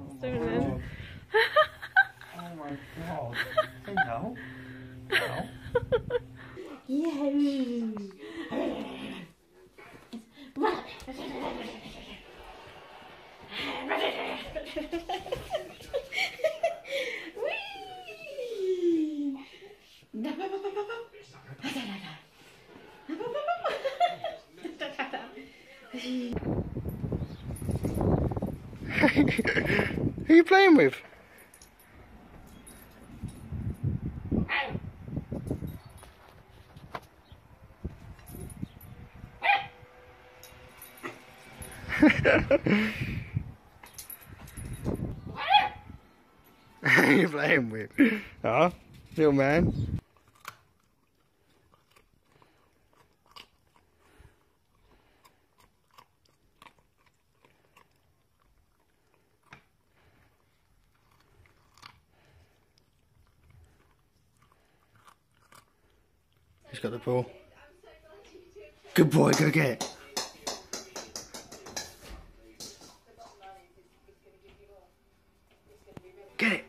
doing it. Oh my god. Say no. No. Yeah. Who are you playing with? Who are you playing with? Huh? Little man? He's got the ball. Good boy, go get it. Get it.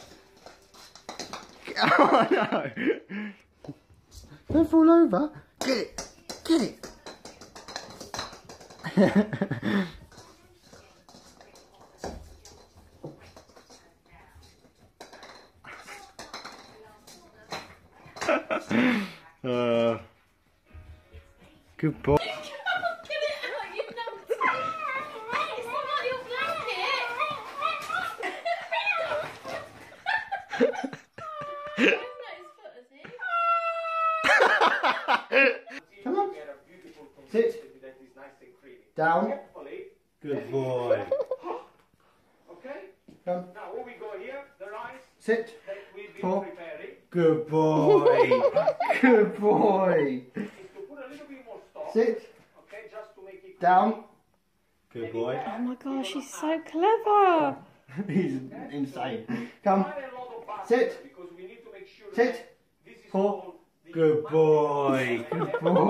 Oh no. Don't fall over. Get it. Get it. Good boy. Come on. Sit. Down. Good boy. Okay. Come. Now when we go here, the rice Sit. that we'll be Four. preparing Good boy. Good boy. is to put a little bit more stock. Sit. Okay, just to make it Down. Good boy. Oh my gosh, she's so clever. He's insane. Come. quite a lot of butter Sit. because we need to make sure Sit. that this is Four. all the Good boy. Good boy.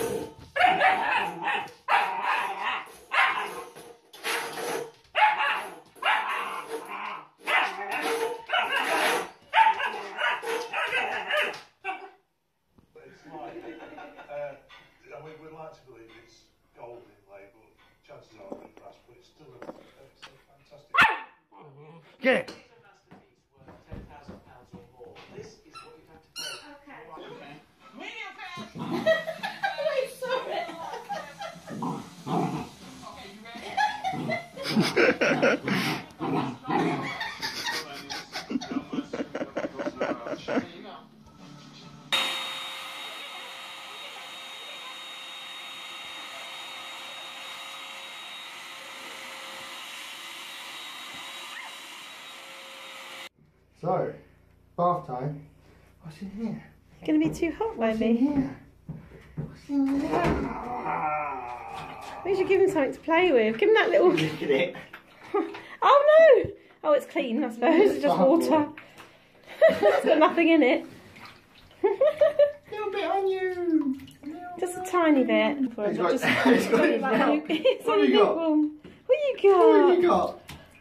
We'd like to believe it's gold in label. Chances are it's brass, but it's still a fantastic. Get it. So, bath time. What's in here? It's gonna be too hot, What's in baby. here? What's in here? We should give him something to play with. Give him that little. Look at it. Oh no! Oh, it's clean, I suppose. It's just water. It's got nothing in it. Little bit on you. Just a tiny bit. He's got, Just, he's got his mouth. it's What a have you got? little. What What you have you got? got?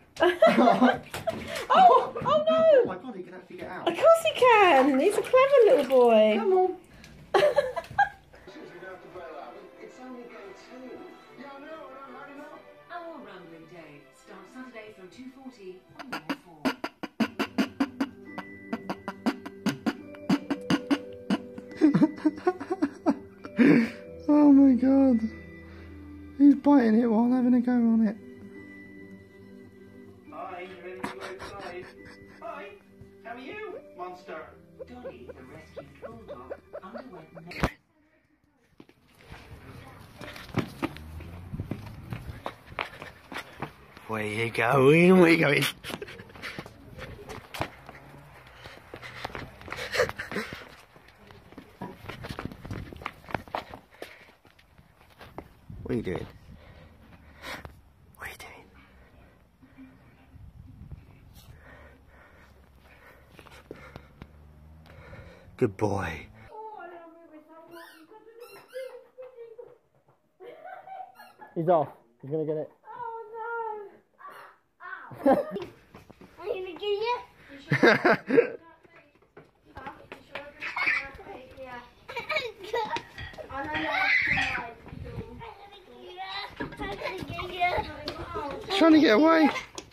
Oh Oh no! my god, he can actually get out. Of course he can. He's a clever little boy. Come on. Our Rambling Day starts Saturday from 2:40 on North 4. Oh my god. He's biting it while having a go on it. Hi, ready to go outside? Hi, how are you, monster? Dolly, the rescued bulldog, underwent medical. Where you going? Where you going? What are you doing? What are you doing? Good boy. He's off. He's gonna get it. Oh I'm gonna get you. Trying to get away.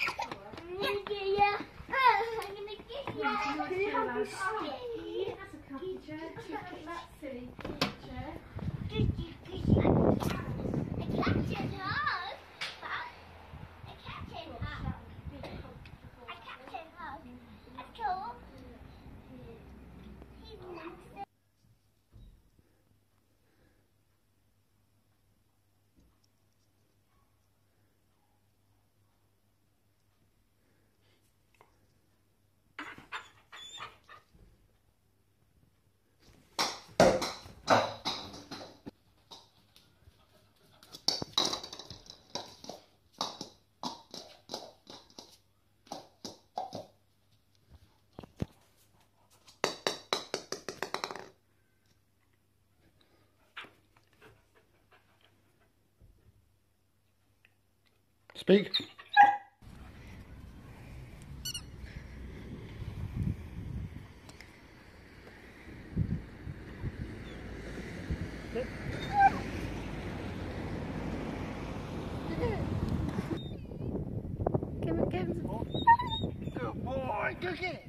Speak. Give him Good boy, Cookie.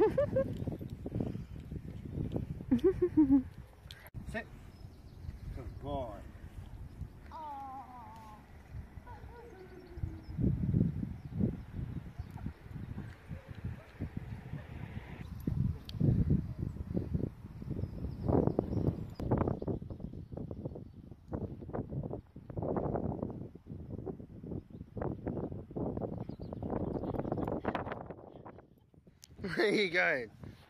Sit. Good boy. Where are you going?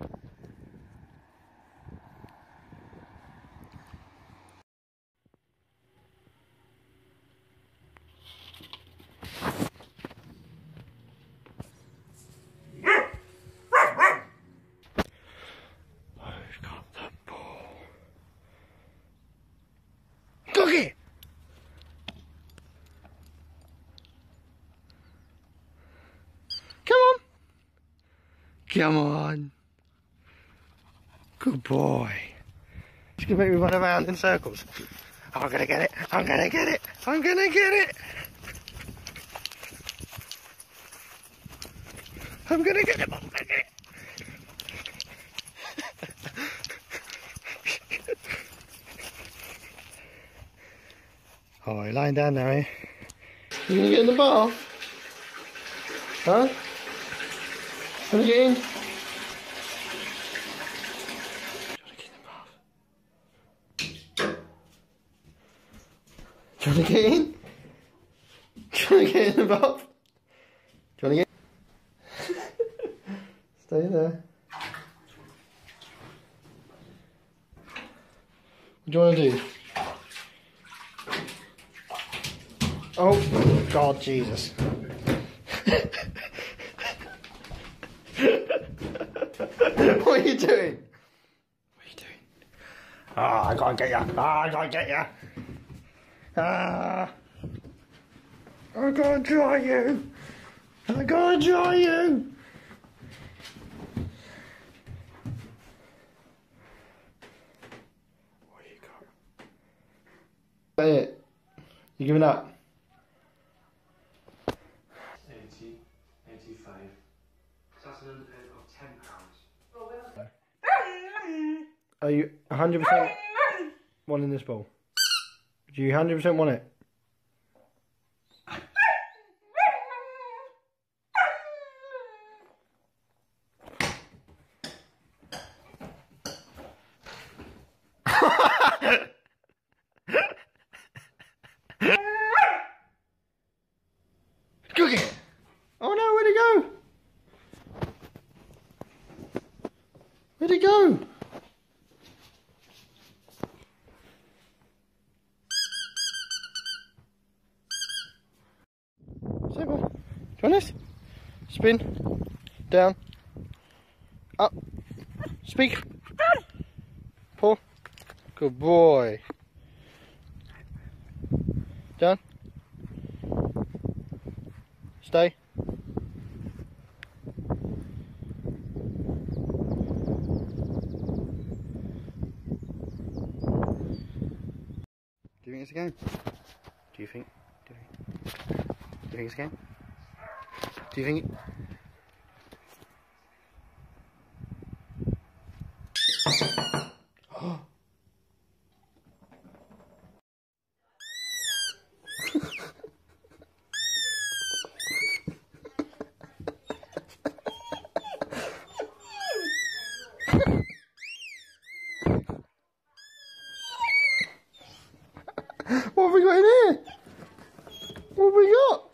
I've got the ball. Cookie! Come on! Come on. Good boy. Just gonna make me run around in circles. I'm gonna get it. I'm gonna get it. I'm gonna get it. I'm gonna get it. I'm gonna get it. Oh, you're lying down now, eh? You gonna get in the bath? Huh? Wanna get in? Do you wanna get in? Do you wanna get in the bath? Do you wanna get in? Stay there. What do you wanna do? Oh, God, Jesus. What are you doing? What are you doing? Ah, I gotta get ya. Ah, I gotta get ya. Ah, I gotta dry you. I gotta dry you. What you got? That's it. You giving up? 80, 85. That's an underpayment of £10. Are you 100% wanting this ball? Do you 100% want it? Cookie! Oh no, where'd he go? Where'd he go? Simple. Do you want this? Spin. Down. Up. Speak. Pull. Good boy. Down. Stay. it's a game? Do you think it's a game? Do you think it? What have we got in here? What have we got?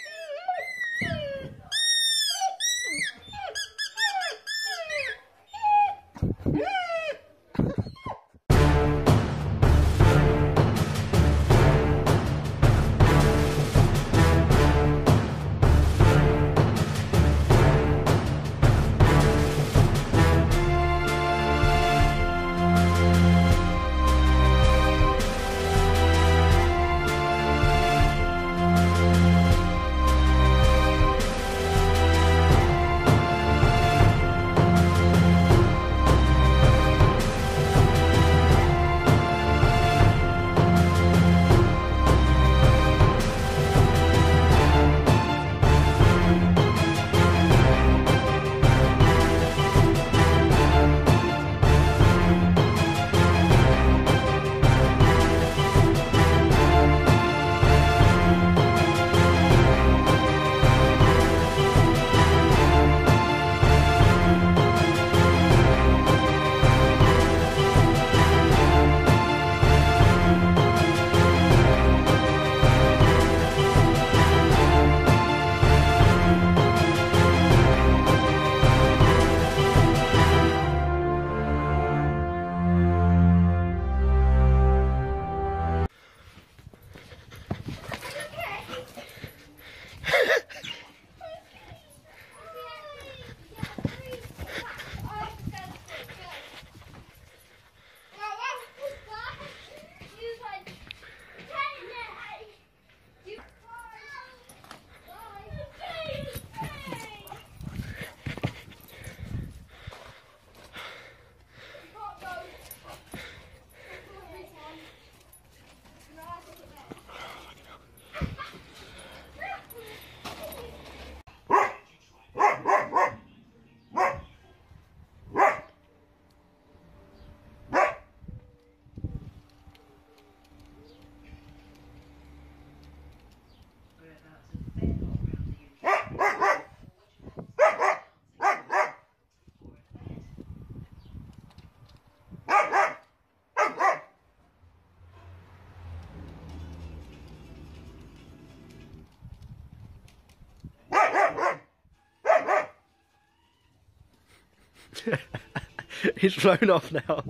He's flown off now.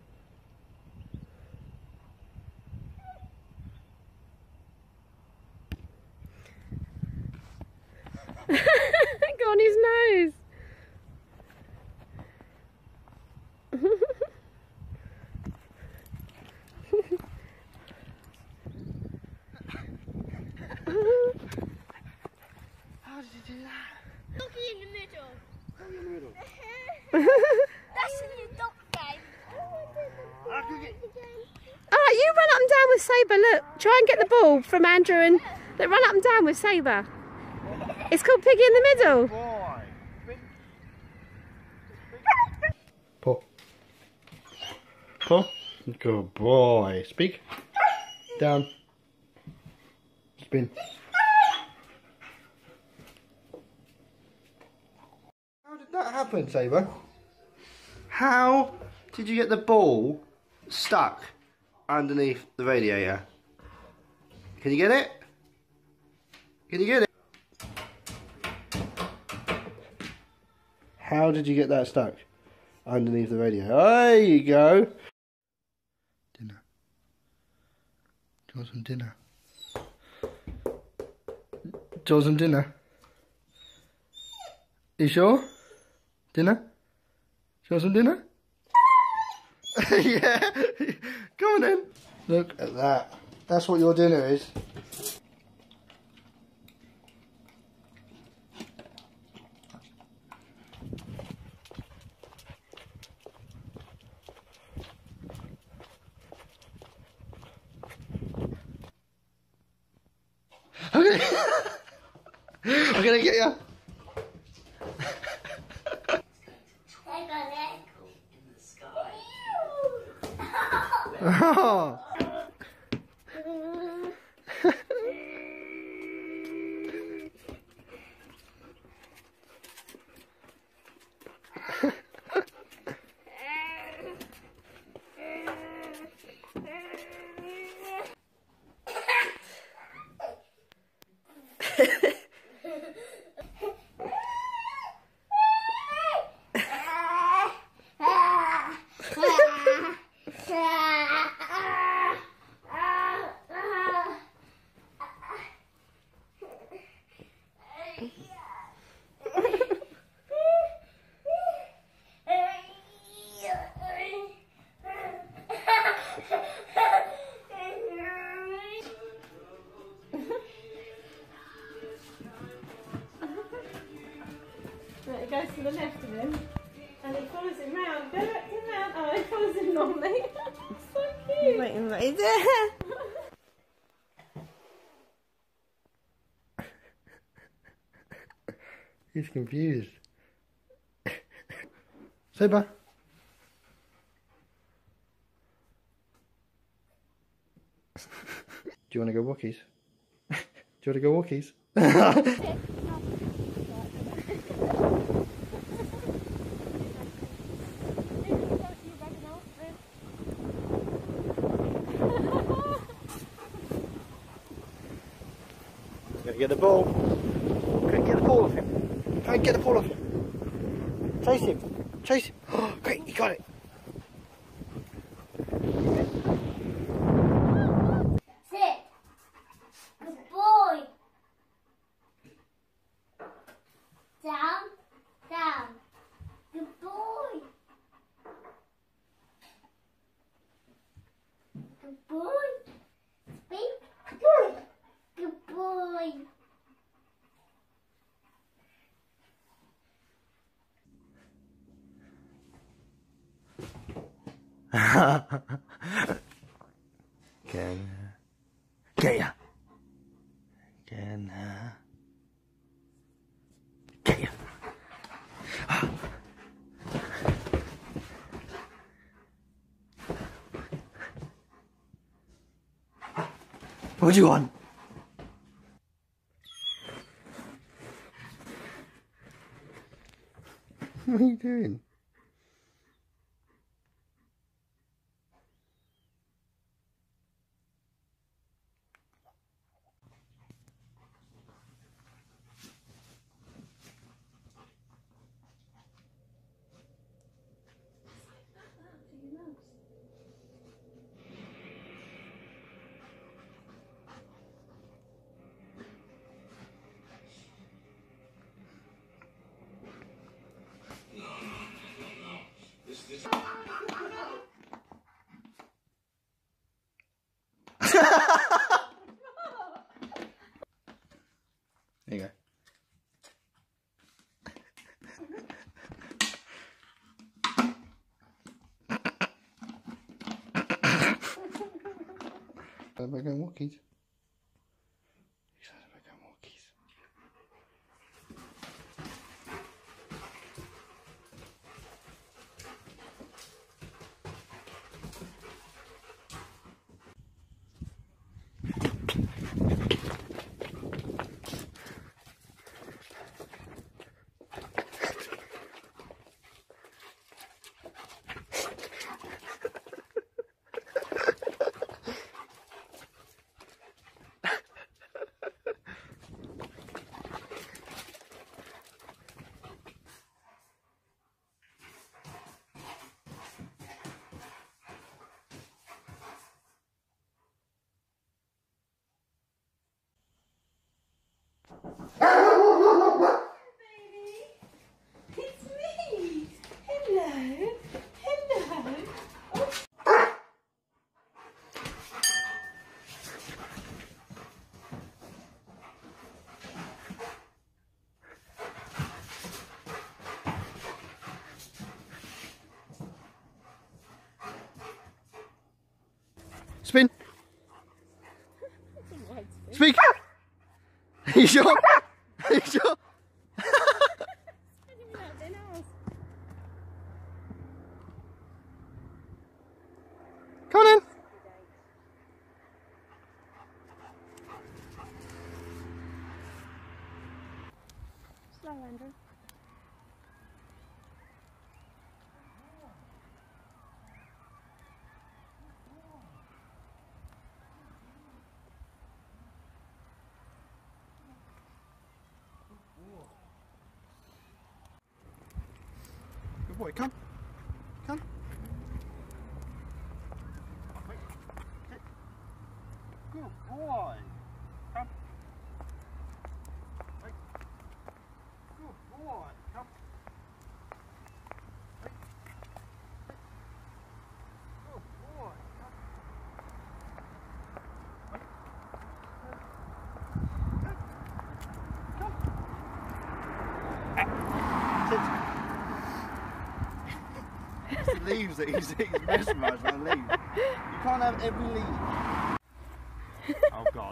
Go on his nose. How did you do that? Look in the middle. How in the middle? That's in the dog game. Alright, you run up and down with Sabre. Look, try and get the ball from Andrew and look, run up and down with Sabre. It's called Piggy in the Middle. Boy. Paul. Paul. Good boy. Speak. Down. Spin. How did that happen, Sabre? How did you get the ball stuck underneath the radiator? Can you get it? Can you get it? How did you get that stuck underneath the radiator? There you go. Dinner. Do you want some dinner? Do you want some dinner? You sure? Dinner? Do you want some dinner? Yeah. Come on in. Look at that. That's what your dinner is. Okay. I'm gonna get you. I got it. In the sky. Oh. Right, it goes to the left of him and it follows him round. Go back to him round. Oh, it follows him normally. So cute. Wait, right there. He's confused. Saber. Do you want to go walkies? Do you want to go walkies? Gotta get the ball. Gotta get the ball off him. Try and get the ball off him. Chase him. Chase him. Oh, great, he got it. Sit. Good boy. Down. Down. Good boy. Good boy. Speak. Good boy. Can get ya. Can get ya. What do you want? What are you doing? There you go. We're going walkies. Excited about going walkies. It's me. Hello. Hello. Spin. Speak. you sure? Are you sure? Come on in. Slow, Andrew. Good boy, come. Come. Good boy. Come. Good boy. Come. Good boy. It's the leaves that he's mesmerised by the leaves. You can't have every leaf. Oh God.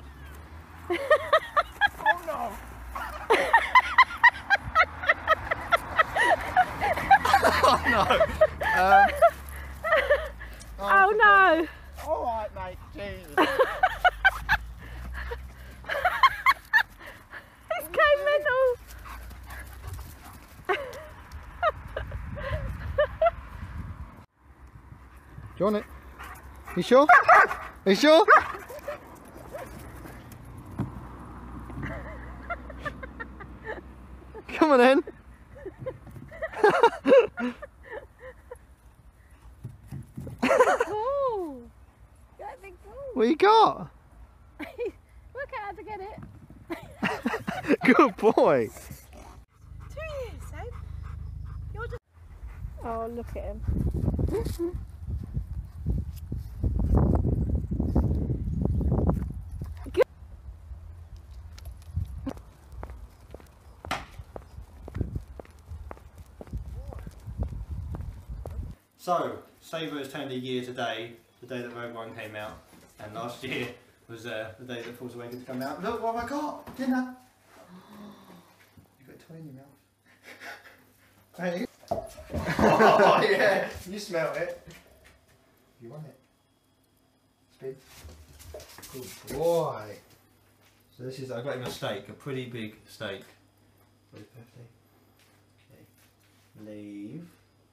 Oh no. Oh no. Oh no. Alright mate, Jesus. It's going mental. Do you want it? You sure? Are you sure? Come on then. Cool. Got a big ball. What you got? Work out how to get it. Good boy. 2 years, Save. You're just. Oh, look at him. So, Sabre has turned a year today, the day that Rogue One came out, and last year was the day that Force Awakens came out. Look what have I got! Dinner! You've got a toy in your mouth. Hey! Oh yeah! You smell it. You want it? Spin. Good boy! So this is, I got him a steak, a pretty big steak. For his birthday. Okay. Leave.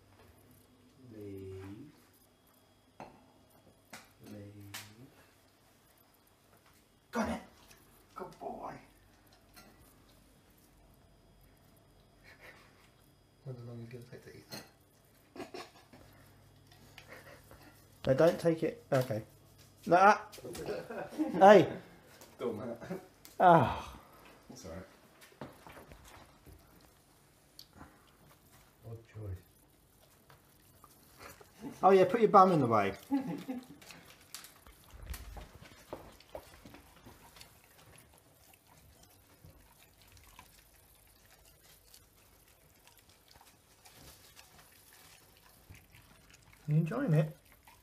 Leave. Got it. Good boy. Wonder how long he's going to take to eat that. No, don't take it. Okay. No. Hey. Don't man. Ah. That's alright. Odd choice. Oh yeah, put your bum in the way. You enjoying it?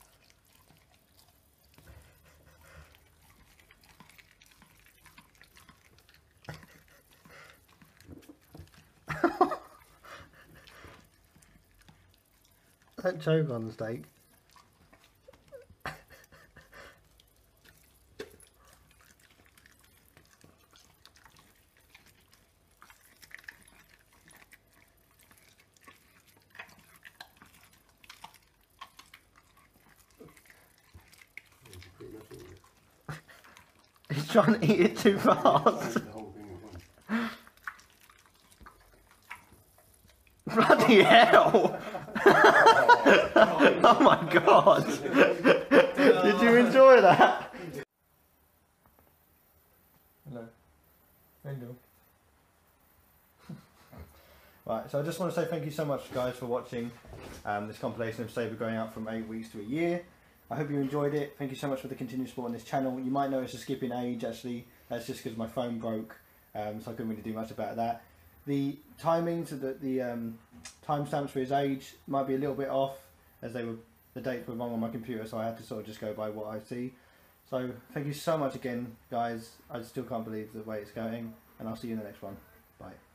Don't choke on the steak. He's trying to eat it too fast. The whole thing at once. Bloody hell! Oh my god! Did you enjoy that? Hello. Hello. Right, so I just want to say thank you so much guys for watching this compilation of Sabre going out from 8 weeks to a year. I hope you enjoyed it. Thank you so much for the continued support on this channel. You might notice a skip in age actually. That's just because my phone broke, so I couldn't really do much about that. The timings, the timestamps for his age might be a little bit off, as the dates were wrong on my computer, so I had to sort of just go by what I see. So thank you so much again, guys. I still can't believe the way it's going. and I'll see you in the next one. Bye.